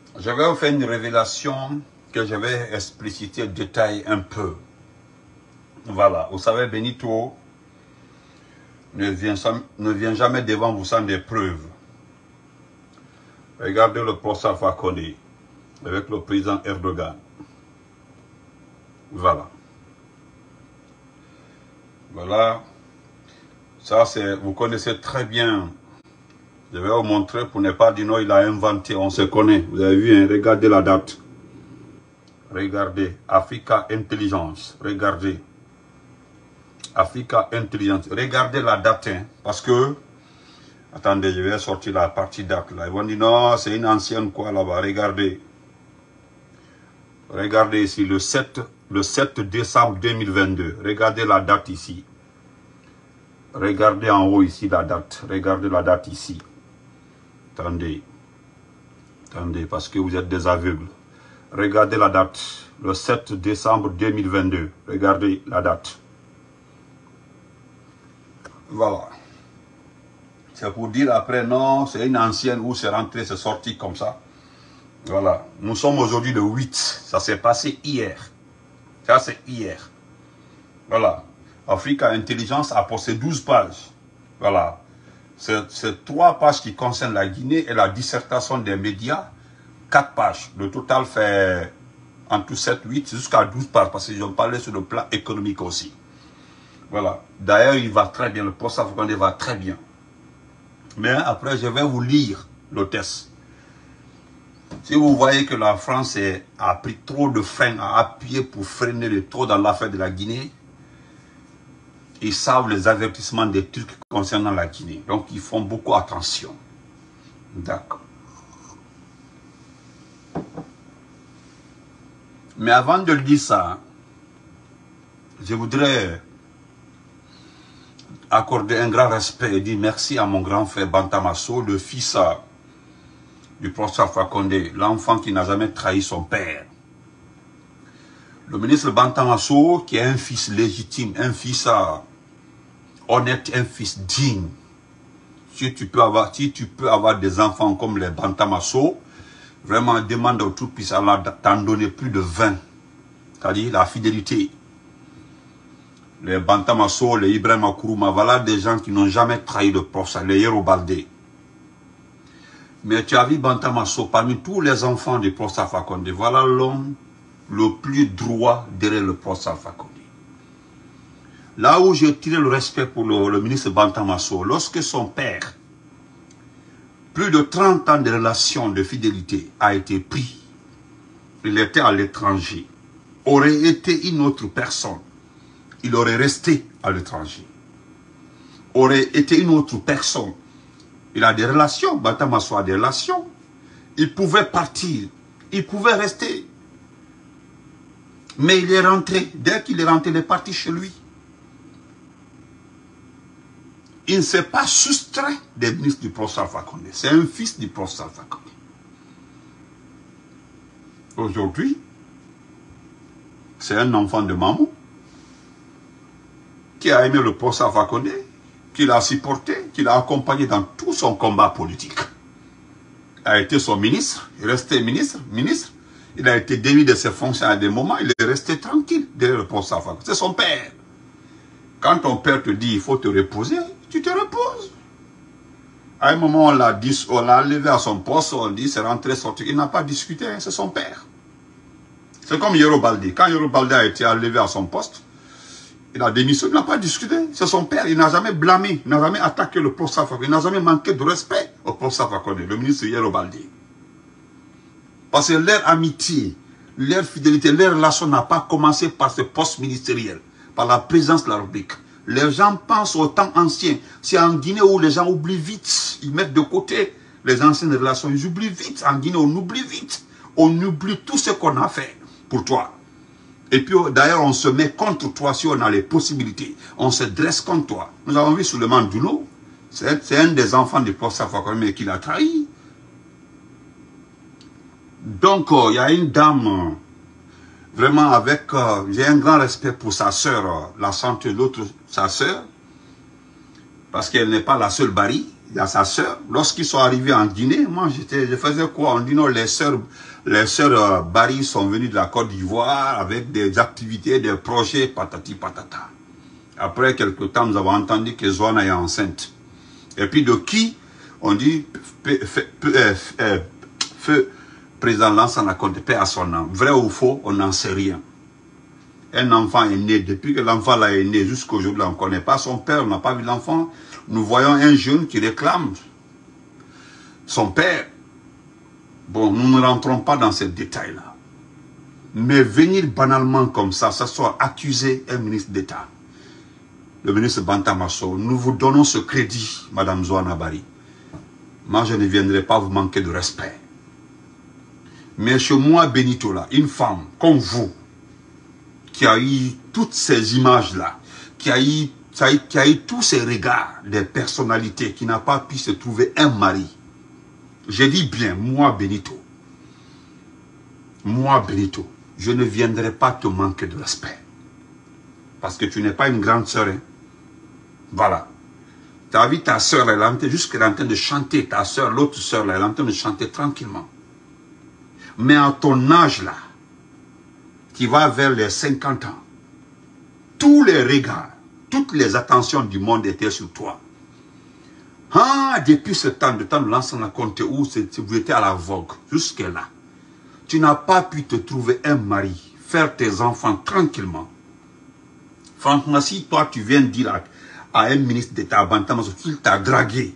Je vais vous faire une révélation que je vais expliciter, détailler un peu. Voilà, vous savez, Benito ne vient jamais devant vous sans des preuves. Regardez le procès Fakonde avec le président Erdogan. Voilà. Voilà. Ça, c'est, vous connaissez très bien. Je vais vous montrer pour ne pas dire non, il a inventé, on se connaît. Vous avez vu, hein? Regardez la date. Regardez, Africa Intelligence. Regardez. Africa Intelligence. Regardez la date, hein? Parce que, attendez, je vais sortir la partie date là. Ils vont dire non, c'est une ancienne quoi là-bas. Regardez. Regardez ici, le 7 décembre 2022. Regardez la date ici. Regardez en haut ici la date. Regardez la date ici. Attendez. Attendez, parce que vous êtes des aveugles. Regardez la date. Le 7 décembre 2022. Regardez la date. Voilà. C'est pour dire après, non, c'est une ancienne où c'est rentré, c'est sorti comme ça. Voilà. Nous sommes aujourd'hui le 8. Ça s'est passé hier. Ça, c'est hier. Voilà. Africa Intelligence a posté 12 pages. Voilà. C'est 3 pages qui concernent la Guinée et la dissertation des médias. 4 pages. Le total fait en tout 7, 8 jusqu'à 12 pages parce qu'ils ont parlé sur le plan économique aussi. Voilà. D'ailleurs, il va très bien. Le procès Fakonde va très bien. Mais après, je vais vous lire le test. Si vous voyez que la France a pris trop de freins à appuyer pour freiner le trop dans l'affaire de la Guinée, ils savent les avertissements des Turcs concernant la Guinée. Donc, ils font beaucoup attention. D'accord. Mais avant de dire ça, je voudrais accorder un grand respect et dire merci à mon grand frère Bantamasso, le fils du professeur Fakonde, l'enfant qui n'a jamais trahi son père. Le ministre Bantamasso, qui est un fils légitime, un fils honnête, un fils digne. Si tu peux avoir des enfants comme les Bantamasso, vraiment demande au Tout-Puissant d'en donner plus de 20. C'est-à-dire la fidélité. Les Bantamasso, les Ibrahim Akuruma, voilà des gens qui n'ont jamais trahi le professeur, les Yerobaldé. Mais tu as vu Bantamasso, parmi tous les enfants du professeur Fakonde, voilà l'homme le plus droit derrière le professeur Fakonde. Là où j'ai tiré le respect pour le ministre Bantamasso, lorsque son père, plus de 30 ans de relation de fidélité, a été pris, il était à l'étranger, aurait été une autre personne, il aurait resté à l'étranger. Aurait été une autre personne. Il a des relations, Bantamasso a des relations. Il pouvait partir, il pouvait rester. Mais il est rentré, dès qu'il est rentré, il est parti chez lui. Il ne s'est pas soustrait des ministres du professeur Fakonde. C'est un fils du professeur Fakonde. Aujourd'hui, c'est un enfant de maman qui a aimé le professeur Fakonde, qui l'a supporté, qui l'a accompagné dans tout son combat politique. Il a été son ministre, il est resté ministre. Il a été démis de ses fonctions à des moments, il est resté tranquille derrière le professeur Fakonde. C'est son père. Quand ton père te dit il faut te reposer, tu te reposes. À un moment, on l'a levé à son poste, on dit c'est rentré, sorti. Il n'a pas discuté, c'est son père. C'est comme Yerobaldé. Quand Yerobaldé a été enlevé à son poste, il a démissionné, il n'a pas discuté. C'est son père, il n'a jamais blâmé, il n'a jamais attaqué le professeur Fakonde, il n'a jamais manqué de respect au professeur Fakonde, le ministre Yerobaldé. Parce que leur amitié, leur fidélité, leur relation n'a pas commencé par ce poste ministériel, par la présence de la République. Les gens pensent au temps ancien. C'est en Guinée où les gens oublient vite. Ils mettent de côté les anciennes relations. Ils oublient vite. En Guinée, on oublie vite. On oublie tout ce qu'on a fait pour toi. Et puis, d'ailleurs, on se met contre toi si on a les possibilités. On se dresse contre toi. Nous avons vu Souleymane Doulo. C'est un des enfants du professeur Fakonde, mais qui l'a trahi. Donc, il y a une dame... Vraiment avec, j'ai un grand respect pour sa sœur, la santé de l'autre, sa sœur, parce qu'elle n'est pas la seule Bari. il y a sa sœur. Lorsqu'ils sont arrivés en Guinée, moi je faisais quoi? On dit non, les sœurs Barry sont venues de la Côte d'Ivoire avec des activités, des projets, patati patata. Après quelque temps, nous avons entendu que Zwana est enceinte. Et puis de qui? On dit feu président Lansana Conté, paix à son nom. Vrai ou faux, on n'en sait rien. Un enfant est né, depuis que l'enfant là est né jusqu'à aujourd'hui, on ne connaît pas son père, on n'a pas vu l'enfant. Nous voyons un jeune qui réclame son père. Bon, nous ne rentrons pas dans ces détails-là. Mais venir banalement comme ça soit accuser un ministre d'État, le ministre Bantamasso, nous vous donnons ce crédit, Madame Zwana Bari. Moi, je ne viendrai pas vous manquer de respect. Mais chez moi, Benito, là, une femme comme vous, qui a eu toutes ces images-là, qui a eu tous ces regards des personnalités, qui n'a pas pu se trouver un mari. Je dis bien, moi Benito, je ne viendrai pas te manquer de respect. Parce que tu n'es pas une grande sœur. Hein? Voilà. Tu as vu ta sœur, elle est jusqu'elle est en train de chanter, ta sœur, l'autre sœur, elle est en train de chanter tranquillement. Mais à ton âge là, qui va vers les 50 ans, tous les regards, toutes les attentions du monde étaient sur toi. Ah, depuis ce temps, de Lansana Conté, où vous étiez à la vogue, jusqu'à là, tu n'as pas pu te trouver un mari, faire tes enfants tranquillement. Franchement, si toi tu viens dire à un ministre d'État, Bantamasso, qu'il t'a dragué,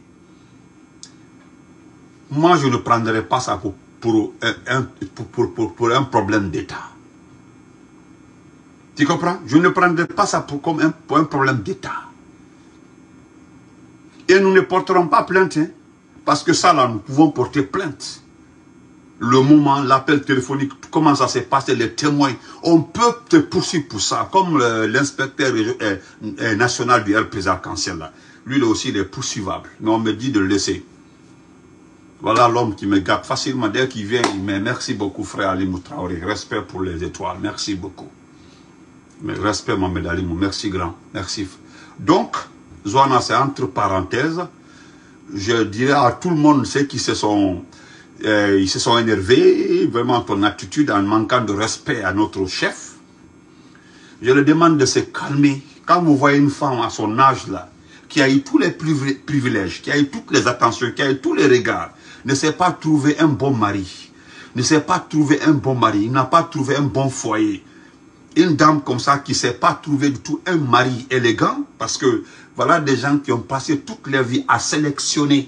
moi je ne prendrai pas ça pour un problème d'État. Tu comprends? Je ne prendrai pas ça pour un problème d'État. Et nous ne porterons pas plainte, hein, parce que ça là, nous pouvons porter plainte. Le moment, l'appel téléphonique, comment ça s'est passé, les témoins, on peut te poursuivre pour ça, comme l'inspecteur national du RPZ Arc-en-Ciel là. Lui aussi, il est poursuivable, mais on me dit de le laisser. Voilà l'homme qui me gâte facilement, dès qu'il vient, il me dit merci beaucoup frère Ali Traoré, respect pour les étoiles, merci beaucoup. Mais respect Mohamed Ali, merci grand, merci. Donc, Zwana, c'est entre parenthèses, je dirais à tout le monde, ceux qui se sont énervés, vraiment ton attitude en manquant de respect à notre chef, je leur demande de se calmer. Quand vous voyez une femme à son âge là, qui a eu tous les privilèges, qui a eu toutes les attentions, qui a eu tous les regards, ne sait pas trouver un bon mari, ne sait pas trouver un bon mari, il n'a pas trouvé un bon foyer. Une dame comme ça qui ne sait pas trouver du tout un mari élégant, parce que voilà des gens qui ont passé toute leur vie à sélectionner.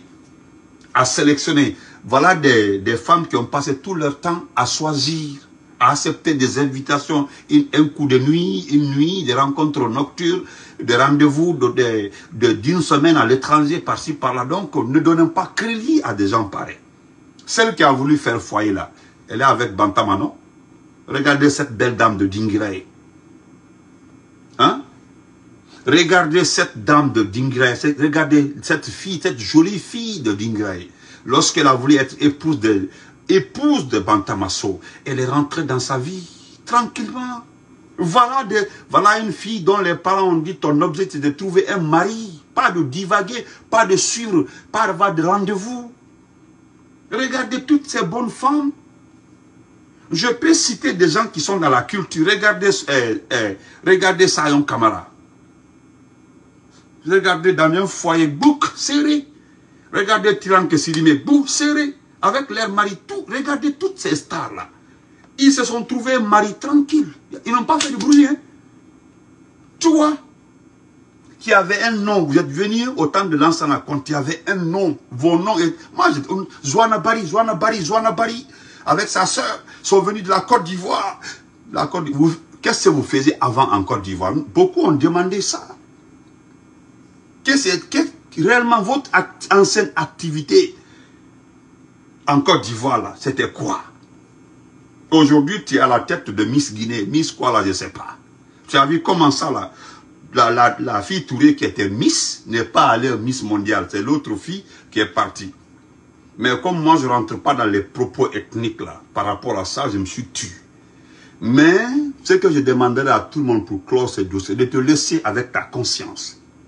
Voilà des femmes qui ont passé tout leur temps à choisir, à accepter des invitations, un coup de nuit, une nuit, des rencontres nocturnes, des rendez-vous d'une semaine à l'étranger, par-ci, par-là. Donc, ne donnons pas crédit à des gens pareils. Celle qui a voulu faire foyer là, elle est avec Bantamano. Regardez cette belle dame de Dinguiraye. Hein? Regardez cette dame de Dinguiraye. Regardez cette fille, cette jolie fille de Dinguiraye. Lorsqu'elle a voulu être épouse de Bantamasso, elle est rentrée dans sa vie tranquillement. Voilà une fille dont les parents ont dit ton objectif c'est de trouver un mari, pas de divaguer, pas avoir de rendez-vous. Regardez toutes ces bonnes femmes. Je peux citer des gens qui sont dans la culture. Regardez Sayon Kamara. Regardez dans un foyer bouc serré. Regardez Tiranke Sidimé, bouc serré. Avec leur mari, tout. Regardez toutes ces stars-là. Ils se sont trouvés un mari tranquille. Ils n'ont pas fait de bruit. Hein. Toi, qui avait un nom, vous êtes venu au temps de Lansana Conté, il y avait un nom. Vos noms. Moi, Zwana Bari. Avec sa sœur, sont venus de la Côte d'Ivoire. Qu'est-ce que vous faisiez avant en Côte d'Ivoire? Beaucoup ont demandé ça. Qu'est-ce que réellement votre ancienne activité en Côte d'Ivoire là, c'était quoi? Aujourd'hui, tu es à la tête de Miss Guinée. Miss quoi là, je ne sais pas. Tu as vu comment ça là? La fille Touré qui était Miss n'est pas allée Miss mondiale. C'est l'autre fille qui est partie. Mais comme moi, je ne rentre pas dans les propos ethniques là, par rapport à ça, je me suis tué. Mais ce que je demanderais à tout le monde pour clore ce dossier, de te laisser avec ta conscience.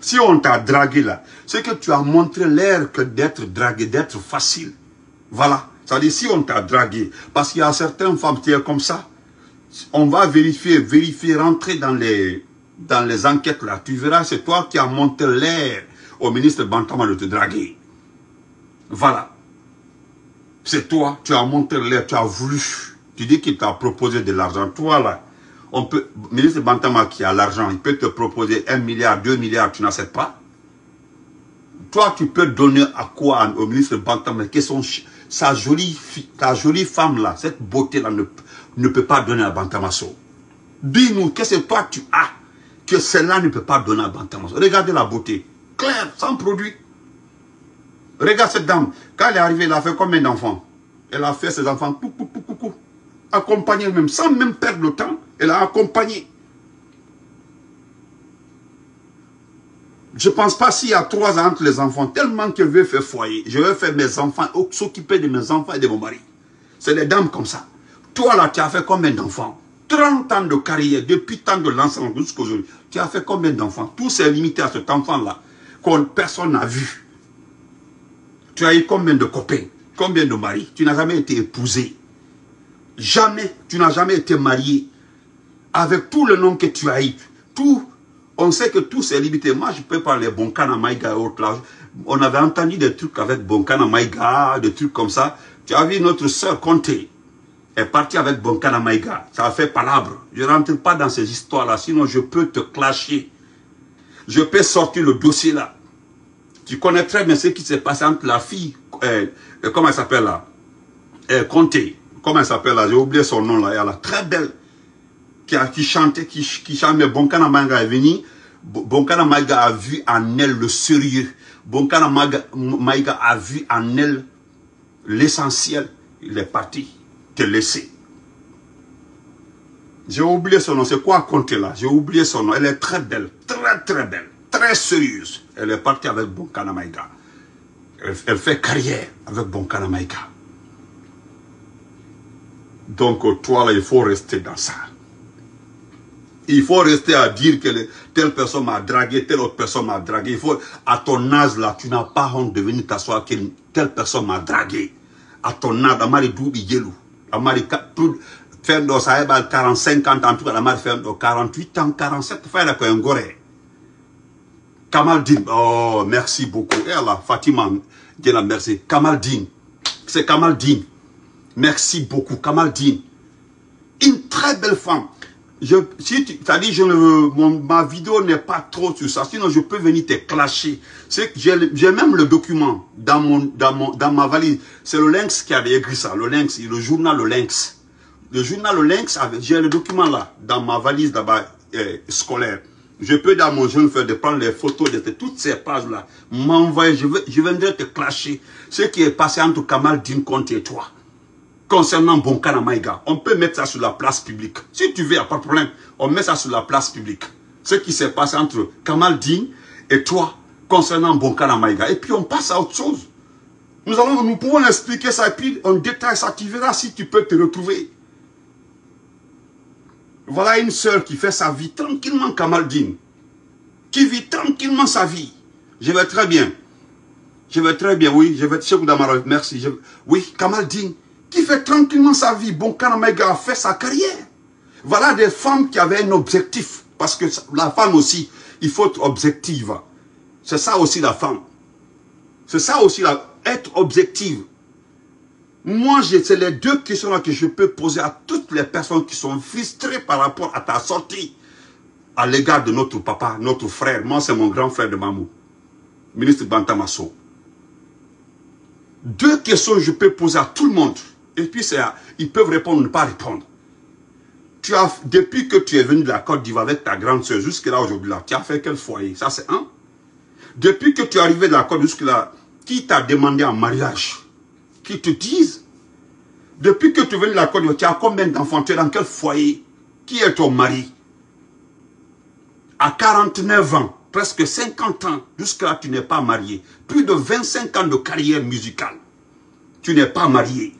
Si on t'a dragué là, c'est que tu as montré l'air que d'être dragué, d'être facile. Voilà. C'est-à-dire si on t'a dragué, parce qu'il y a certaines femmes qui sont comme ça, on va vérifier, rentrer dans les enquêtes là. Tu verras, c'est toi qui as montré l'air au ministre Bantama de te draguer. Voilà. C'est toi, tu as montré l'air, tu as voulu. Tu dis qu'il t'a proposé de l'argent. Toi là, le ministre Bantama qui a l'argent, il peut te proposer 1 milliard, 2 milliards, tu n'acceptes pas. Toi, tu peux donner à quoi au ministre Bantama que sa jolie femme là, cette beauté là ne peut pas donner à Bantamaso. Dis-nous, qu'est-ce que toi tu as que celle-là ne peut pas donner à Bantamaso. Regardez la beauté. Claire, sans produit. Regarde cette dame. Quand elle est arrivée, elle a fait combien d'enfants? Elle a fait ses enfants coucou. Accompagner même, sans même perdre le temps. Elle a accompagné. Je ne pense pas s'il y a 3 ans entre les enfants, tellement que je veux faire foyer. Je veux faire mes enfants, s'occuper de mes enfants et de mon mari. C'est les dames comme ça. Toi là, tu as fait combien d'enfants? 30 ans de carrière, depuis tant de lancement jusqu'à aujourd'hui. Tu as fait combien d'enfants? Tout s'est limité à cet enfant-là, que personne n'a vu. Tu as eu combien de copains? Combien de maris? Tu n'as jamais été épousé. Jamais. Tu n'as jamais été marié. Avec tout le nom que tu as eu. Tout. On sait que tout s'est limité. Moi, je peux parler Bonkana Maïga et autres là. On avait entendu des trucs avec Bonkana Maïga, des trucs comme ça. Tu as vu notre soeur Conté est partie avec Bonkana Maïga. Ça a fait palabre. Je ne rentre pas dans ces histoires-là, sinon je peux te clasher. Je peux sortir le dossier là. Tu connais très bien ce qui s'est passé entre la fille, comment elle s'appelle là, Conté. Comment elle s'appelle là, j'ai oublié son nom là, elle est très belle. Qui chantait, qui chantait, Bonkana Maïga est venu. Bonkana Maïga a vu en elle le sérieux. Bonkana Maïga a vu en elle l'essentiel. Il est parti te laisser. J'ai oublié son nom. C'est quoi Conté là? J'ai oublié son nom. Elle est très belle. Très belle. Très sérieuse. Elle est partie avec Bonkana Maïga. Elle fait carrière avec Bonkana Maïga. Donc toi là, il faut rester dans ça. Il faut rester à dire que telle personne m'a dragué, telle autre personne m'a dragué. Il faut, à ton âge là, tu n'as pas honte de venir t'asseoir que telle personne m'a dragué. À ton âge, Amari Doubi Yelou. Amari fait dans sa 45 ans, en tout cas, Amari fait 48 ans, 47, fait la Koyangore. Kamaldine, oh, merci beaucoup. Et là, Fatima, Dieu la merci. Kamaldine, c'est Kamaldine. Merci beaucoup, Kamaldine. Une très belle femme. Si tu as dit, ma vidéo n'est pas trop sur ça, sinon je peux venir te clasher. J'ai même le document dans ma valise. C'est le Lynx qui avait écrit ça, le Lynx, le journal Le Lynx. Le journal Le Lynx, j'ai le document là, dans ma valise là-bas scolaire. Je peux dans mon jeune frère de prendre les photos de toutes ces pages-là, m'envoyer, je viendrai te clasher. Ce qui est passé entre Kamaldine Conté et toi. Concernant Bonkana Maïga, on peut mettre ça sur la place publique. Si tu veux, il n'y a pas de problème. On met ça sur la place publique. Ce qui s'est passé entre Kamaldine et toi, concernant Bonkana Maïga. Et puis on passe à autre chose. Nous pouvons expliquer ça et puis on détaille ça. Tu verras si tu peux te retrouver. Voilà une sœur qui fait sa vie tranquillement, Kamaldine. Qui vit tranquillement sa vie. Je vais très bien. Je vais très bien, oui. Je vais chez vous dans ma merci. Oui, Kamaldine. Qui fait tranquillement sa vie. Bonkana Maïga a fait sa carrière. Voilà des femmes qui avaient un objectif. Parce que la femme aussi, il faut être objective. C'est ça aussi la femme. C'est ça aussi être objective. Moi, c'est les deux questions-là que je peux poser à toutes les personnes qui sont frustrées par rapport à ta sortie à l'égard de notre papa, notre frère. Moi, c'est mon grand frère de Mamou, ministre Bantamaso. Deux questions que je peux poser à tout le monde. Et puis, ils peuvent répondre ou ne pas répondre. Depuis que tu es venu de la Côte d'Ivoire avec ta grande soeur, jusque-là, aujourd'hui, là, tu as fait quel foyer? Ça, c'est un. Depuis que tu es arrivé de la Côte jusque-là, qui t'a demandé en mariage? Qui te disent? Depuis que tu es venu de la Côte d'Ivoire, tu as combien d'enfants? Tu es dans quel foyer? Qui est ton mari? À 49 ans, presque 50 ans, jusque-là, tu n'es pas marié. Plus de 25 ans de carrière musicale. Tu n'es pas marié.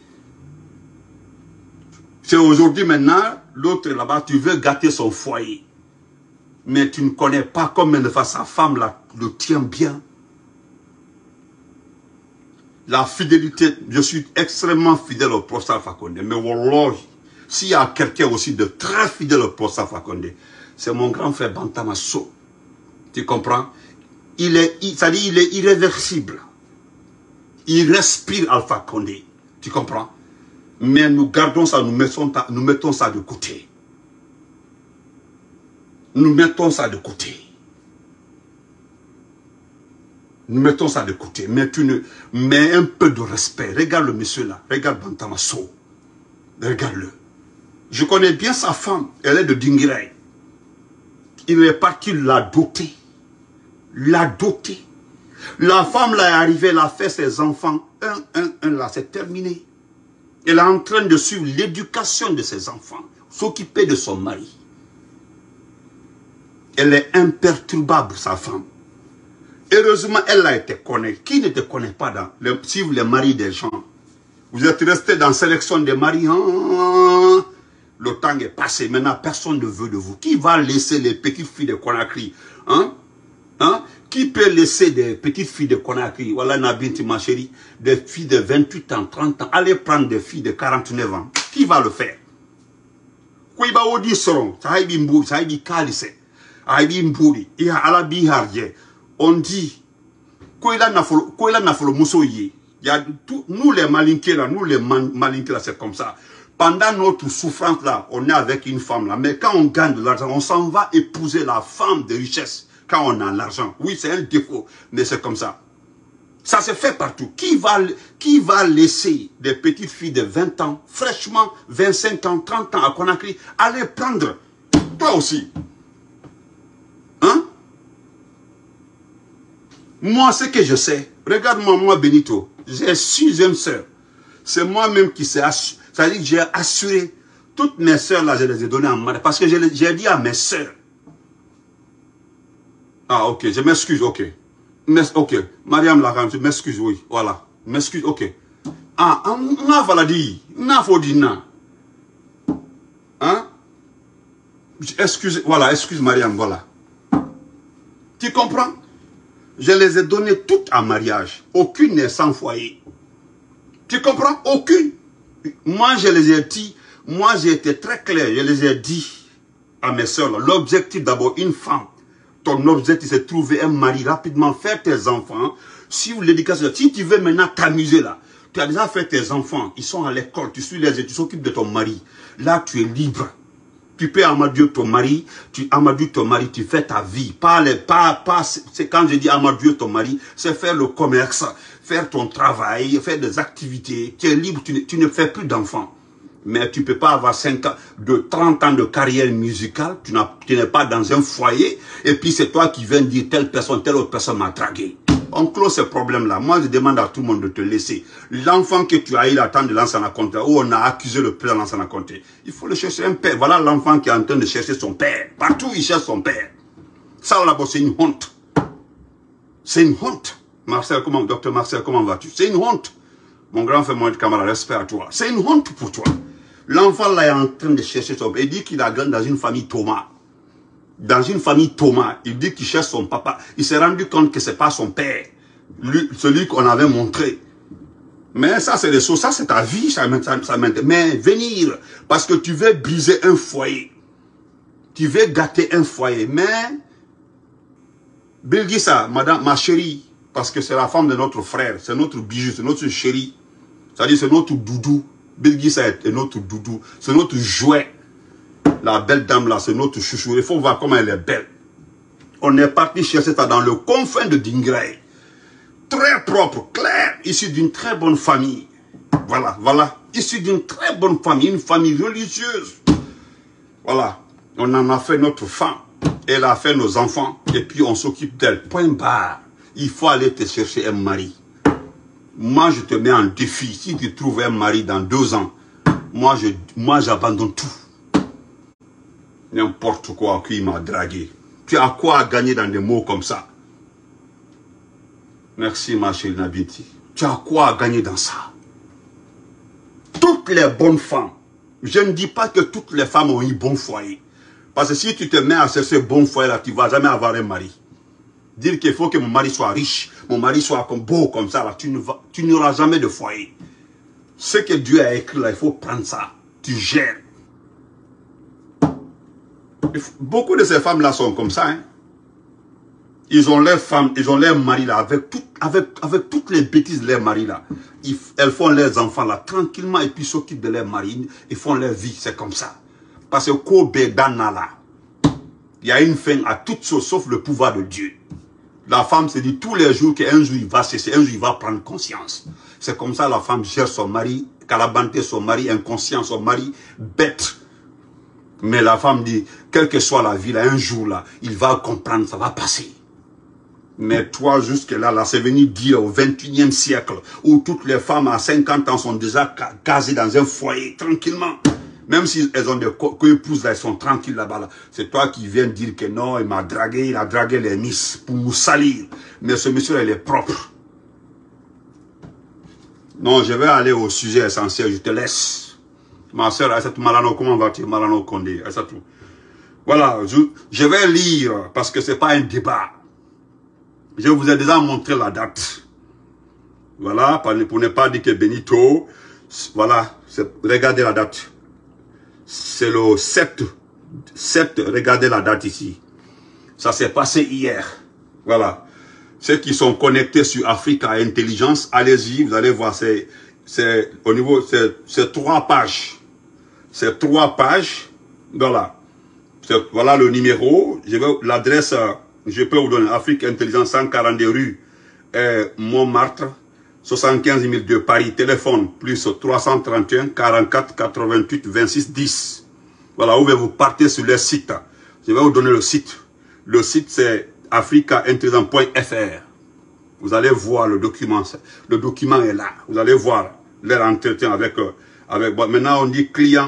C'est aujourd'hui maintenant, l'autre là-bas, tu veux gâter son foyer. Mais tu ne connais pas combien de fois sa femme le tient bien. La fidélité, je suis extrêmement fidèle au professeur Alpha Condé. Mais wallah, s'il y a quelqu'un aussi de très fidèle au professeur Alpha Condé, c'est mon grand frère Bantama Sow. Tu comprends? Il est irréversible. Il respire Alpha Condé. Tu comprends? Mais nous gardons ça, nous mettons ça de côté. Nous mettons ça de côté. Nous mettons ça de côté. Mais tu ne mets un peu de respect. Regarde le monsieur là. Regarde Bantama Sow. Regarde-le. Je connais bien sa femme. Elle est de Dinguiraye. Il est parti la doter. La doter. La femme là est arrivée, elle a fait ses enfants. Un là, c'est terminé. Elle est en train de suivre l'éducation de ses enfants. S'occuper de son mari. Elle est imperturbable, sa femme. Heureusement, elle a été connue. Qui ne te connaît pas dans suivre les maris des gens? Vous êtes resté dans la sélection des maris. Le temps est passé. Maintenant, personne ne veut de vous. Qui va laisser les petites filles de Conakry? Qui peut laisser des petites filles de Conakry? Voilà, Nabinti, ma chérie. Des filles de 28 ans, 30 ans. Allez prendre des filles de 49 ans. Qui va le faire? Kouiba Odi Soron. Sahibi Mbou, Sahibi Kalise. Sahibi Mbouri. Iha Alabi Harje. On dit, Kouila Nafolo Moussoye. Nous les malinqués là, c'est comme ça. Pendant notre souffrance là, on est avec une femme là. Mais quand on gagne de l'argent, on s'en va épouser la femme de richesse. Quand on a l'argent. Oui, c'est un défaut, mais c'est comme ça. Ça se fait partout. Qui va laisser des petites filles de 20 ans, fraîchement 25 ans, 30 ans à Conakry, aller prendre? Toi aussi. Hein? Moi, ce que je sais, regarde-moi, moi Benito, j'ai 6e sœur. C'est moi-même qui sais assurer. C'est-à-dire que j'ai assuré toutes mes sœurs là, je les ai données en mariage. Parce que j'ai dit à mes sœurs. Ah, ok, je m'excuse, ok. Ok, Mariam Lacan, je m'excuse, oui, voilà. M'excuse, ok. Ah, on a valadi, on a fodi na. Hein? Excuse, voilà, excuse Mariam, voilà. Tu comprends? Je les ai données toutes en mariage. Aucune n'est sans foyer. Tu comprends? Aucune. Moi, je les ai dit, moi, j'ai été très clair, je les ai dit à mes soeurs, l'objectif d'abord, une femme. Ton objectif, c'est de trouver un mari rapidement, faire tes enfants, suivre l'éducation. Si tu veux maintenant t'amuser là, tu as déjà fait tes enfants, ils sont à l'école, tu suis les études, tu s'occupes de ton mari. Là, tu es libre. Tu peux amadouer ton mari, tu fais ta vie. C'est quand je dis amadouer ton mari, c'est faire le commerce, faire ton travail, faire des activités. Tu es libre, tu ne fais plus d'enfants. Mais tu ne peux pas avoir 30 ans de carrière musicale, tu n'es pas dans un foyer, et puis c'est toi qui viens dire telle autre personne m'a dragué. On close ce problème-là. Moi, je demande à tout le monde de te laisser. L'enfant que tu as eu l'attente de Lansana Conté, où on a accusé le père de Lansana Conté, il faut le chercher un père. Voilà l'enfant qui est en train de chercher son père. Partout, il cherche son père. Ça, là-bas, c'est une honte. C'est une honte. Docteur Marcel, comment vas-tu? C'est une honte. Mon grand frère Mohamed Kamara, respect à toi. C'est une honte pour toi. L'enfant là est en train de chercher son père. Il dit qu'il a grandi dans une famille Thomas. Dans une famille Thomas, il dit qu'il cherche son papa. Il s'est rendu compte que ce n'est pas son père. Celui qu'on avait montré. Mais ça, c'est des choses. Ça, c'est ta vie. Ça m'intéresse. Mais venir, parce que tu veux briser un foyer. Tu veux gâter un foyer. Mais, Bilgissa, madame, ma chérie, parce que c'est la femme de notre frère. C'est notre bijou, c'est notre chérie. C'est-à-dire, c'est notre doudou. Bilgissa est notre doudou. C'est notre jouet. La belle dame là, c'est notre chouchou. Il faut voir comment elle est belle. On est parti chercher ça dans le confin de Dinguiraye. Très propre, clair, issu d'une très bonne famille. Voilà, voilà. Issu d'une très bonne famille, une famille religieuse. Voilà. On en a fait notre femme. Elle a fait nos enfants. Et puis on s'occupe d'elle. Point barre. Il faut aller te chercher un mari. Moi, je te mets en défi. Si tu trouves un mari dans 2 ans, moi, j'abandonne tout. N'importe quoi qui m'a dragué. Tu as quoi à gagner dans des mots comme ça? Merci ma chérie Nabiti. Tu as quoi à gagner dans ça? Toutes les bonnes femmes, je ne dis pas que toutes les femmes ont eu bon foyer. Parce que si tu te mets à chercher bon foyer là, tu ne vas jamais avoir un mari. Dire qu'il faut que mon mari soit riche, mon mari soit comme beau comme ça, là, tu n'auras jamais de foyer. Ce que Dieu a écrit là, il faut prendre ça. Tu gères. Beaucoup de ces femmes-là sont comme ça. Hein. Ils ont leurs femmes, ils ont leurs maris là, avec toutes les bêtises de leurs maris là. Elles font leurs enfants là, tranquillement, et puis s'occupent de leurs maris. Ils font leur vie, c'est comme ça. Parce que Kobe Dana là, il y a une fin à toute chose sauf le pouvoir de Dieu. La femme se dit tous les jours qu'un jour il va cesser, un jour il va prendre conscience. C'est comme ça la femme gère son mari, calabanté son mari, inconscient son mari, bête. Mais la femme dit, quelle que soit la vie, là, un jour là, il va comprendre, ça va passer. Mais toi, jusque-là, c'est venu dire au 21e siècle, où toutes les femmes à 50 ans sont déjà casées dans un foyer, tranquillement. Même si elles ont des co-épouses, elles sont tranquilles là-bas. Là. C'est toi qui viens dire que non, il m'a dragué, il a dragué les miss pour nous salir. Mais ce monsieur, il est propre. Non, je vais aller au sujet essentiel, je te laisse. Ma soeur, Aïssatou Malano, comment vas-tu? Malano Kondé, Aïssatou. Voilà, je vais lire, parce que ce n'est pas un débat. Je vous ai déjà montré la date. Voilà, pour ne pas dire que Benito, voilà, regardez la date. C'est le 7, regardez la date ici. Ça s'est passé hier. Voilà. Ceux qui sont connectés sur Africa Intelligence, allez-y, vous allez voir, c'est au niveau, c'est 3 pages. C'est 3 pages. Voilà. Voilà le numéro. L'adresse, je peux vous donner, Afrique Intelligence, 142 rue Montmartre, 75 002 Paris, téléphone, plus 331 44 88 26 10. Voilà, où vous partez sur le site. Je vais vous donner le site. Le site, c'est africaintelligence.fr. Vous allez voir le document. Le document est là. Vous allez voir leur entretien avec maintenant, on dit client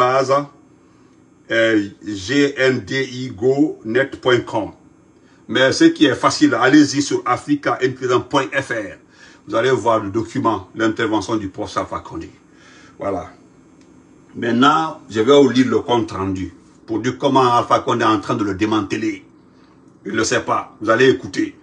gndigonet.com. Mais ce qui est facile, allez-y sur africaintelligence.fr. Vous allez voir le document, l'intervention du professeur Alpha Condé. Voilà. Maintenant, je vais vous lire le compte rendu pour dire comment Alpha Condé est en train de le démanteler. Il ne le sait pas. Vous allez écouter.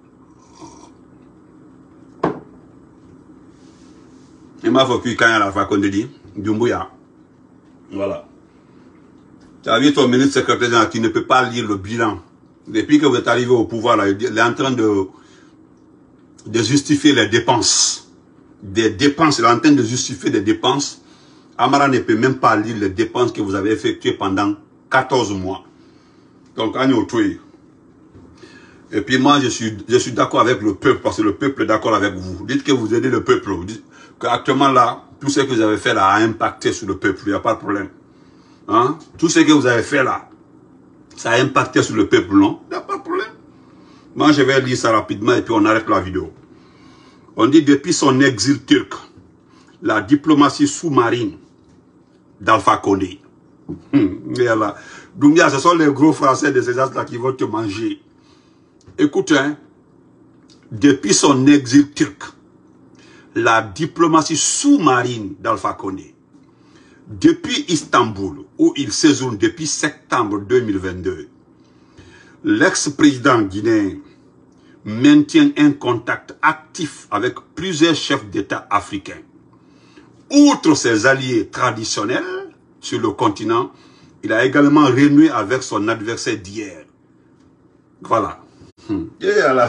Il m'a fait quand Alpha Condé dit, Doumbouya. Voilà. Tu as vu ton ministre secrétaire qui ne peut pas lire le bilan. Depuis que vous êtes arrivé au pouvoir, là, il est en train de justifier les dépenses. Des dépenses, il est en train de justifier des dépenses. Amara ne peut même pas lire les dépenses que vous avez effectuées pendant 14 mois. Donc, on est au truc. Et puis moi, je suis d'accord avec le peuple, parce que le peuple est d'accord avec vous. Dites que vous aidez le peuple. Dites qu'actuellement là, tout ce que vous avez fait là a impacté sur le peuple. Il n'y a pas de problème. Hein? Tout ce que vous avez fait là, ça a impacté sur le peuple, non? Il n'y a pas de problème. Moi, je vais lire ça rapidement et puis on arrête la vidéo. On dit depuis son exil turc, la diplomatie sous-marine d'Alpha Condé. Doumbia, ce sont les gros français de ces gens-là qui vont te manger. Écoute, hein, depuis son exil turc, la diplomatie sous-marine d'Alpha Condé, depuis Istanbul, où il séjourne depuis septembre 2022, l'ex-président guinéen maintient un contact actif avec plusieurs chefs d'État africains. Outre ses alliés traditionnels sur le continent, il a également renoué avec son adversaire d'hier. Voilà. Et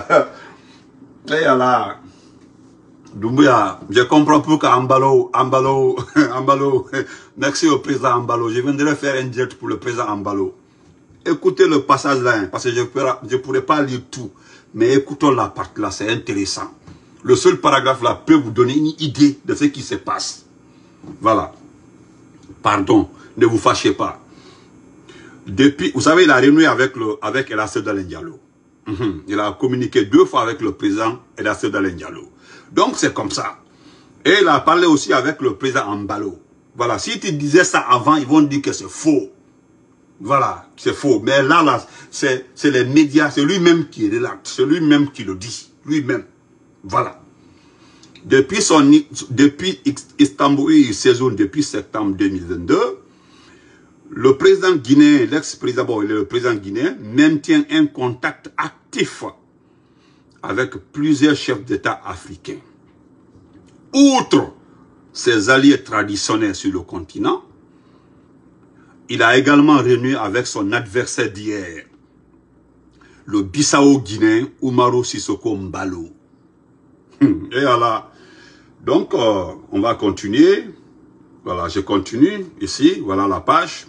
là, Doumbouya, je comprends pourquoi Ambalo, merci au président Ambalo. Je viendrai faire un direct pour le président Ambalo. Écoutez le passage là, hein, parce que je ne pourrais pas lire tout. Mais écoutons la partie là, c'est intéressant. Le seul paragraphe là peut vous donner une idée de ce qui se passe. Voilà. Pardon, ne vous fâchez pas. Depuis, vous savez, il a renoué avec El Hassan Dalen Diallo. Il a communiqué 2 fois avec le président El Hassan Dalen Diallo. Donc c'est comme ça. Et il a parlé aussi avec le président Ambalo. Voilà, si tu disais ça avant, ils vont dire que c'est faux. Voilà, c'est faux. Mais là, c'est les médias, c'est lui-même qui relate, c'est lui-même qui le dit. Lui-même. Voilà. Depuis Istanbul, il séjourne depuis septembre 2022. Le président guinéen, l'ex-président, bon, le président guinéen maintient un contact actif avec plusieurs chefs d'État africains. Outre ses alliés traditionnels sur le continent, il a également réuni avec son adversaire d'hier, le Bissau-Guinéen Umaru Sissoko Mbalo. Et voilà. Donc, on va continuer. Voilà, je continue ici. Voilà la page.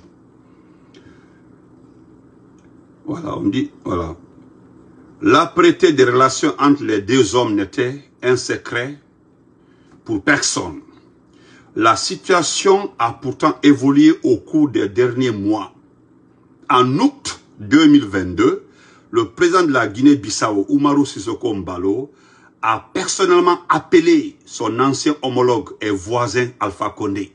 Voilà, on dit, voilà. L'âpreté des relations entre les deux hommes n'était un secret pour personne. La situation a pourtant évolué au cours des derniers mois. En août 2022, le président de la Guinée-Bissau, Umaru Sissoko Mbalo, a personnellement appelé son ancien homologue et voisin Alpha Condé.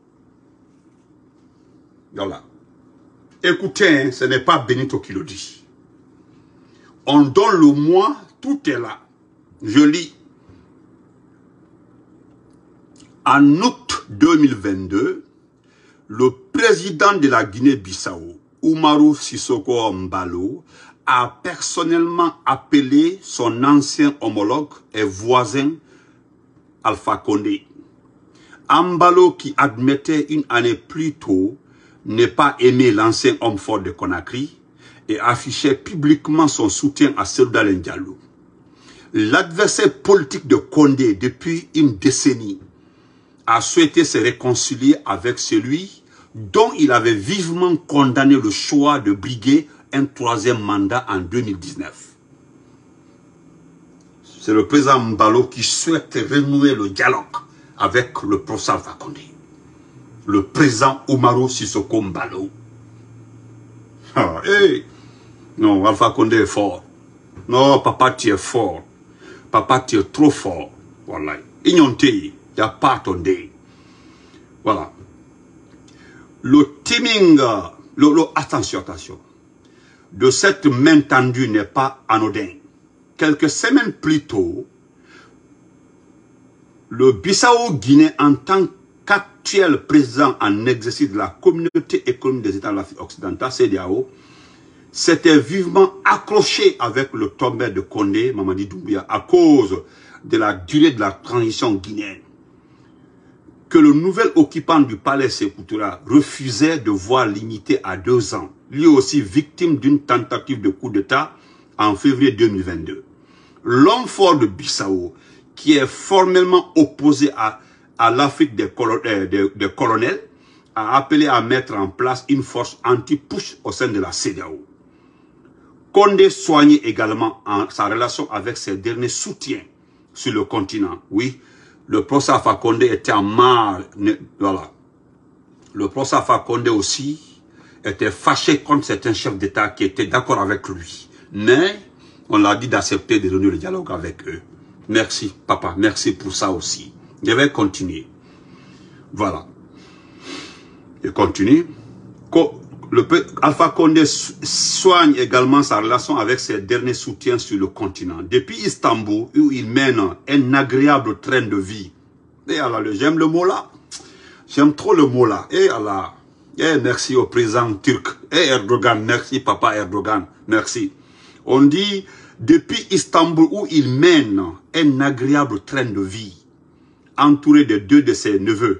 Voilà. Écoutez, hein, ce n'est pas Benito qui le dit. On donne le mois, tout est là. Je lis. En août 2022, le président de la Guinée-Bissau, Umaru Sissoko Mbalo, a personnellement appelé son ancien homologue et voisin Alpha Condé. Mbalo, qui admettait une année plus tôt ne pas aimer l'ancien homme fort de Conakry et affichait publiquement son soutien à Cellou Dalein Diallo. L'adversaire politique de Condé depuis une décennie a souhaité se réconcilier avec celui dont il avait vivement condamné le choix de briguer un troisième mandat en 2019. C'est le président Mbalo qui souhaite renouer le dialogue avec le professeur Alpha Condé. Le président Umaru Sissoko Mbalo. Ah, hey. Non, Alpha Condé est fort. Non, papa, tu es fort. Papa, tu es trop fort. Voilà. Ignonte, il n'y a pas attendé. Voilà. Le timing, attention, de cette main tendue n'est pas anodin. Quelques semaines plus tôt, le Bissau-Guinée, en tant qu'actuel président en exercice de la Communauté économique des États de l'Afrique occidentale, CEDEAO, s'était vivement accroché avec le tombeur de Condé, Mamadi Doumbouya, à cause de la durée de la transition guinéenne, que le nouvel occupant du palais Sékou Touré refusait de voir limité à 2 ans, lui aussi victime d'une tentative de coup d'État en février 2022. L'homme fort de Bissau, qui est formellement opposé à l'Afrique des colonels, a appelé à mettre en place une force anti-push au sein de la CEDEAO. Condé soignait également sa relation avec ses derniers soutiens sur le continent. Oui, le professeur Alpha Condé était en marre. Voilà. Le professeur Alpha Condé aussi était fâché contre certains chefs d'État qui étaient d'accord avec lui. Mais on l'a dit d'accepter de renouer le dialogue avec eux. Merci, papa. Merci pour ça aussi. Je vais continuer. Voilà. Je continue. Alpha Condé soigne également sa relation avec ses derniers soutiens sur le continent. Depuis Istanbul, où il mène un agréable train de vie. Et Allah, j'aime le mot là. J'aime trop le mot là. Et Allah. Et merci au président turc. Et Erdogan. Merci, papa Erdogan. Merci. On dit, depuis Istanbul, où il mène un agréable train de vie, entouré de 2 de ses neveux.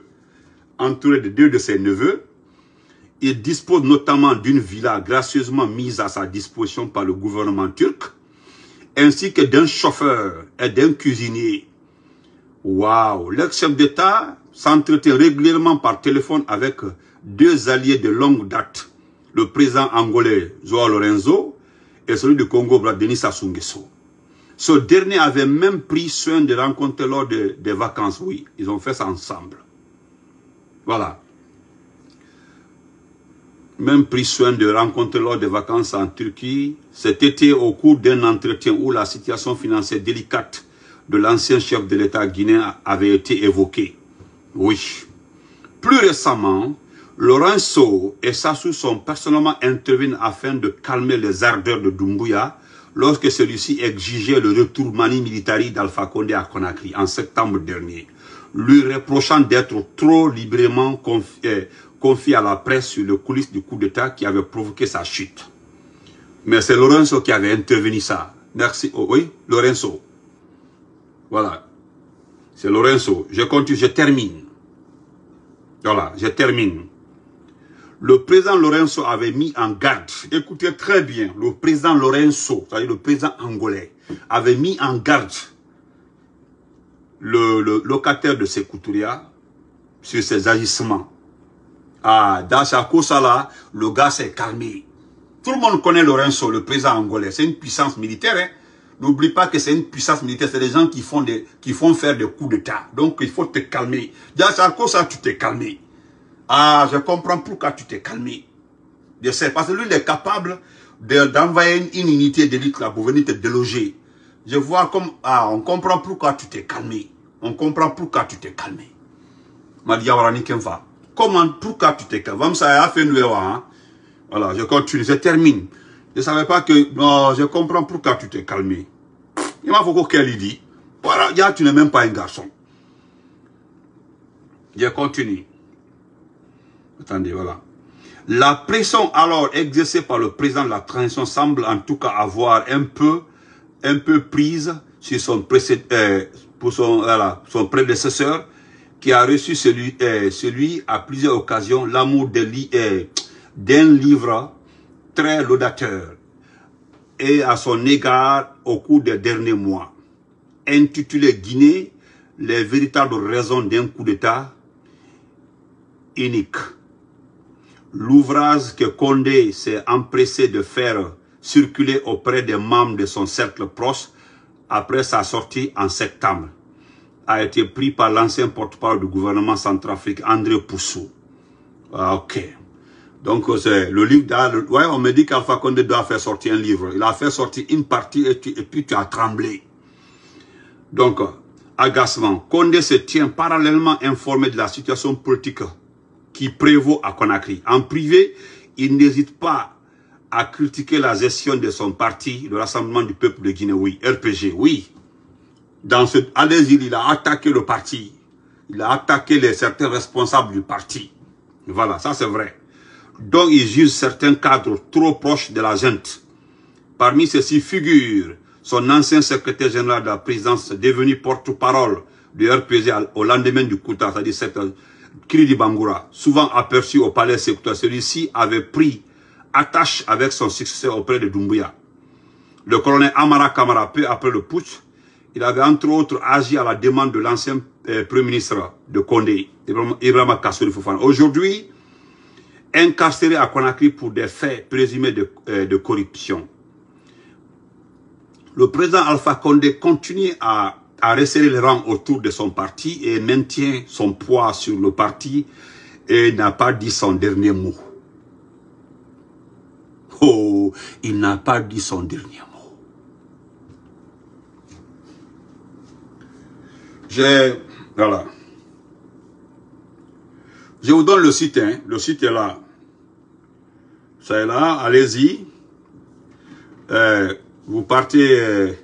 Il dispose notamment d'une villa gracieusement mise à sa disposition par le gouvernement turc, ainsi que d'un chauffeur et d'un cuisinier. Waouh! L'ex-chef d'État s'entretient régulièrement par téléphone avec 2 alliés de longue date, le président angolais João Lorenzo et celui du Congo, Denis Sassou Nguesso. Ce dernier avait même pris soin de rencontrer lors des vacances. Oui, ils ont fait ça ensemble. Voilà. Même pris soin de rencontrer lors des vacances en Turquie. Cet été, au cours d'un entretien où la situation financière délicate de l'ancien chef de l'État guinéen avait été évoquée. Oui. Plus récemment, Lorenzo et Sassou sont personnellement intervenus afin de calmer les ardeurs de Doumbouya lorsque celui-ci exigeait le retour mani militari d'Alpha Condé à Conakry en septembre dernier. lui reprochant d'être trop librement confié à la presse sur le coulisses du coup d'État qui avait provoqué sa chute. Mais c'est Lorenzo qui avait intervenu ça. Merci. Oh, oui, Lorenzo. Voilà. C'est Lorenzo. Je continue, je termine. Voilà, je termine. Le président Lorenzo avait mis en garde, écoutez très bien, le président Lorenzo, c'est-à-dire le président angolais, avait mis en garde le locataire de Sékou Touria sur ses agissements. Ah, dans sa course là, le gars s'est calmé. Tout le monde connaît Lorenzo, le président angolais. C'est une puissance militaire. Hein? N'oublie pas que c'est une puissance militaire. C'est des gens qui font faire des coups d'État. Donc, il faut te calmer. Dans sa course, tu t'es calmé. Ah, je comprends pourquoi tu t'es calmé. Je sais, parce que lui, il est capable d'envoyer une unité d'élite là pour venir te déloger. Je vois comme, ah, on comprend pourquoi tu t'es calmé. On comprend pourquoi tu t'es calmé. Madiawarani Kemfa. Comment, pourquoi tu t'es calmé? Ça a fait une hein? Voilà, je continue, je termine. Je ne savais pas que, non, je comprends pourquoi tu t'es calmé. Il m'a fait qu'elle dit. Voilà, tu n'es même pas un garçon. Je continue. Attendez, voilà. La pression alors exercée par le président de la transition semble en tout cas avoir un peu prise sur son prédécesseur qui a reçu celui à plusieurs occasions l'amour d'un livre très laudateur et à son égard au cours des derniers mois, intitulé Guinée, les véritables raisons d'un coup d'État unique. L'ouvrage que Condé s'est empressé de faire circuler auprès des membres de son cercle proche après sa sortie en septembre a été pris par l'ancien porte-parole du gouvernement centrafricain, André Poussou. Ah, ok. Donc, c'est le livre, ouais, on me dit qu'Alpha Condé doit faire sortir un livre. Il a fait sortir une partie et puis tu as tremblé. Donc, agacement. Condé se tient parallèlement informé de la situation politique qui prévaut à Conakry. En privé, il n'hésite pas à critiquer la gestion de son parti, le Rassemblement du Peuple de Guinée, oui, RPG, oui. À l'exil, il a attaqué le parti. Il a attaqué certains responsables du parti. Voilà, ça c'est vrai. Donc, il juge certains cadres trop proches de la junte. Parmi ceux-ci figure son ancien secrétaire général de la présidence, devenu porte-parole du RPG au lendemain du coup d'État, c'est-à-dire Kridi Bangoura, souvent aperçu au palais Sékou. Celui-ci avait pris attache avec son successeur auprès de Doumbouya. Le colonel Amara Kamara, peu après le putsch, il avait entre autres agi à la demande de l'ancien Premier ministre de Condé, Ibrahima Kassouri Fofana. Aujourd'hui, incarcéré à Conakry pour des faits présumés de corruption. Le président Alpha Condé continue à resserrer les rangs autour de son parti et maintient son poids sur le parti et n'a pas dit son dernier mot. Oh, il n'a pas dit son dernier mot. Voilà. Je vous donne le site, hein. Le site est là. C'est là, allez-y. Vous partez...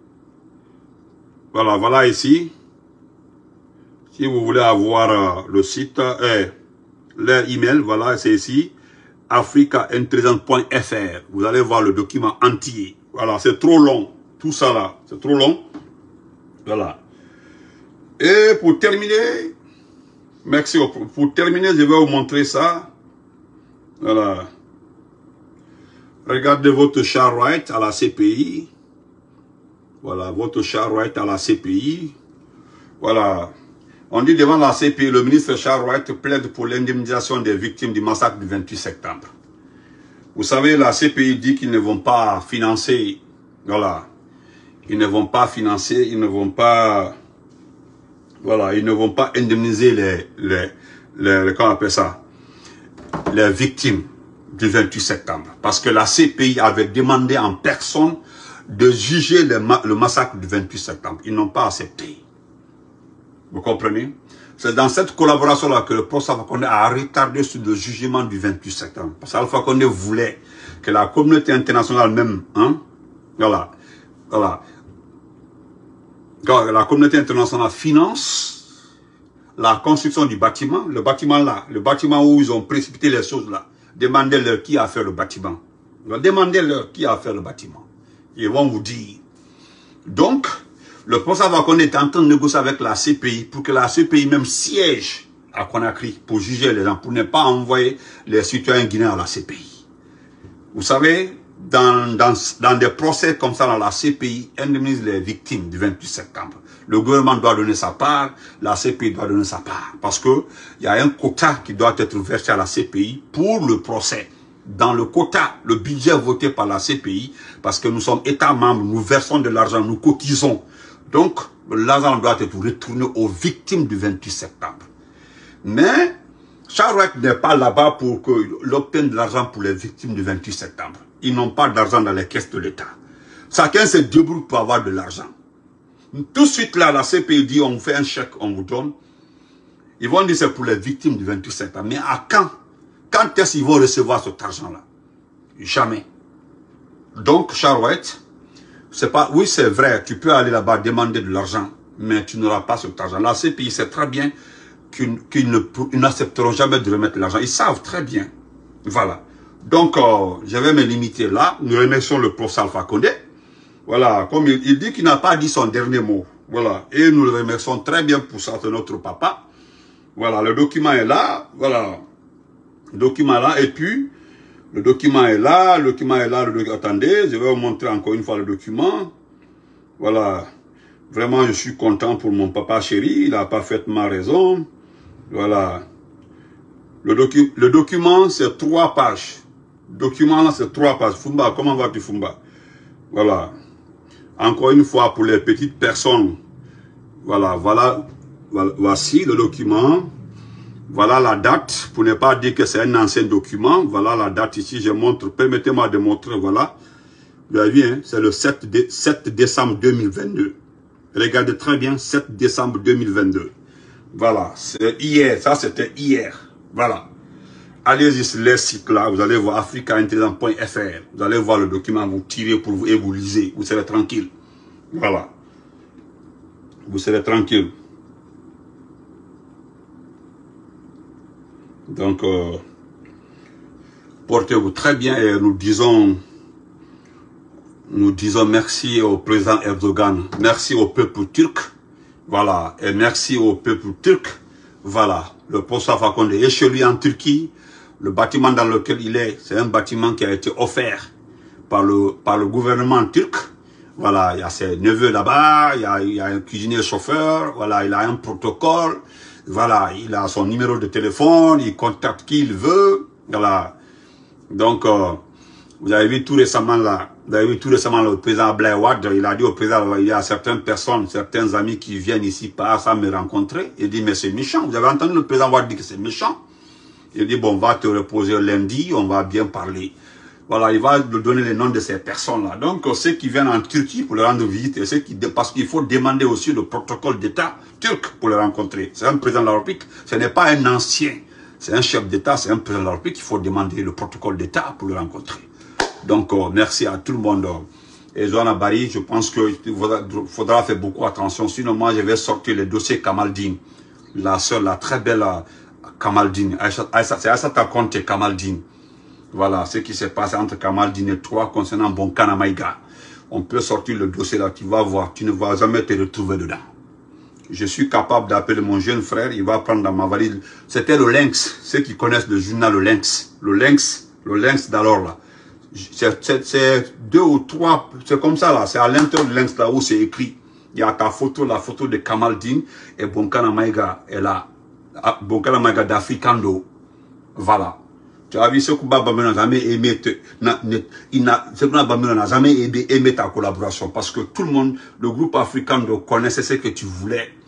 voilà ici. Si vous voulez avoir le site, leur email, voilà, c'est ici. africaintelligence.fr. Vous allez voir le document entier. Voilà, c'est trop long. Tout ça là, c'est trop long. Voilà. Et pour terminer, merci. Pour terminer, je vais vous montrer ça. Voilà. Regardez votre char right à la CPI. Voilà, votre char right à la CPI. Voilà. On dit devant la CPI, le ministre Charles Wright plaide pour l'indemnisation des victimes du massacre du 28 septembre. Vous savez, la CPI dit qu'ils ne vont pas financer, voilà, ils ne vont pas financer, ils ne vont pas, voilà, ils ne vont pas indemniser comment on appelle ça, les victimes du 28 septembre. Parce que la CPI avait demandé en personne de juger le massacre du 28 septembre. Ils n'ont pas accepté. Vous comprenez? C'est dans cette collaboration-là que le professeur Alpha Condé a retardé sur le jugement du 28 septembre. Parce qu'Alpha Condé voulait que la communauté internationale même, hein, voilà, la communauté internationale finance la construction du bâtiment, le bâtiment là, le bâtiment où ils ont précipité les choses là, demandez-leur qui a fait le bâtiment. Demandez-leur qui a fait le bâtiment. Ils vont vous dire. Donc, le professeur Fakonde est en train de négocier avec la CPI pour que la CPI même siège à Conakry pour juger les gens, pour ne pas envoyer les citoyens guinéens à la CPI. Vous savez, dans des procès comme ça, dans la CPI indemnise les victimes du 28 septembre. Le gouvernement doit donner sa part, la CPI doit donner sa part. Parce que il y a un quota qui doit être versé à la CPI pour le procès. Dans le quota, le budget voté par la CPI, parce que nous sommes États membres, nous versons de l'argent, nous cotisons. Donc, l'argent doit être retourné aux victimes du 28 septembre. Mais, Charles White n'est pas là-bas pour qu'il obtienne de l'argent pour les victimes du 28 septembre. Ils n'ont pas d'argent dans les caisses de l'État. Chacun se débrouille pour avoir de l'argent. Tout de suite là, la CPI dit, on vous fait un chèque, on vous donne. Ils vont dire c'est pour les victimes du 28 septembre. Mais à quand? Quand est-ce qu'ils vont recevoir cet argent-là? Jamais. Donc, Charles White, c'est pas, oui c'est vrai, tu peux aller là-bas demander de l'argent, mais tu n'auras pas cet argent. La CPI sait très bien qu'ils n'accepteront jamais de remettre l'argent. Ils savent très bien. Voilà. Donc, je vais me limiter là. Nous remercions le professeur Alpha Condé. Voilà, comme il dit qu'il n'a pas dit son dernier mot. Voilà, et nous le remercions très bien pour ça, c'est notre papa. Voilà, le document est là. Voilà, le document est là. Et puis, le document est là. Le document est là. Attendez, je vais vous montrer encore une fois le document. Voilà, vraiment, je suis content pour mon papa chéri. Il a parfaitement raison. Voilà, le document, c'est 3 pages. Le document là, c'est 3 pages. Fumba, comment vas-tu, Fumba? Voilà. Encore une fois, pour les petites personnes, voilà, voici le document, voilà la date, pour ne pas dire que c'est un ancien document, voilà la date ici, je montre, permettez-moi de montrer, voilà, vous avez vu, hein, c'est le 7 décembre 2022, regardez très bien, 7 décembre 2022, voilà, c'est hier, ça c'était hier, voilà. Allez-y sur les sites là, vous allez voir africaintelligent.fr. Vous allez voir le document, vous tirez pour vous et vous lisez. Vous serez tranquille. Voilà. Vous serez tranquille. Donc, portez-vous très bien et nous disons merci au président Erdogan. Merci au peuple turc. Voilà. Et merci au peuple turc. Voilà. Le professeur Fakonde est chez lui en Turquie. Le bâtiment dans lequel il est, c'est un bâtiment qui a été offert par le gouvernement turc. Voilà, il y a ses neveux là-bas, il y a un cuisinier chauffeur, voilà, il a un protocole, voilà, il a son numéro de téléphone, il contacte qui il veut, voilà. Donc, vous avez vu tout récemment là, le président Ablaye Wade, il a dit au président, il y a certaines personnes, certains amis qui viennent ici par ça me rencontrer. Il dit, mais c'est méchant. Vous avez entendu le président Wade dire que c'est méchant? Il dit, bon, on va te reposer lundi, on va bien parler. Voilà, il va donner les noms de ces personnes-là. Donc, ceux qui viennent en Turquie pour le rendre visite, et ceux qui, parce qu'il faut demander aussi le protocole d'État turc pour le rencontrer. C'est un président de la République, ce n'est pas un ancien. C'est un chef d'État, c'est un président de la République, il faut demander le protocole d'État pour le rencontrer. Donc, merci à tout le monde. Et Joanna Barry, je pense qu'il faudra faire beaucoup attention. Sinon, moi, je vais sortir le dossier Kamaldine. La sœur, la très belle Kamaldine. C'est Aïssata Conté Kamaldine. Voilà, ce qui s'est passé entre Kamaldine et toi concernant Bonkana Maïga. On peut sortir le dossier là, tu vas voir, tu ne vas jamais te retrouver dedans. Je suis capable d'appeler mon jeune frère, il va prendre dans ma valise. C'était le Lynx, ceux qui connaissent le journal Le Lynx. Le Lynx d'alors là. C'est 2 ou 3, c'est comme ça là, c'est à l'intérieur du Lynx là où c'est écrit. Il y a ta photo, la photo de Kamaldine et Bonkana Maïga est là. Bonkana Maïga d'Africando. Voilà. Tu as vu ce que Baba n'a jamais aimé, n'a jamais aimé ta collaboration parce que tout le monde, le groupe Africando connaissait ce que tu voulais.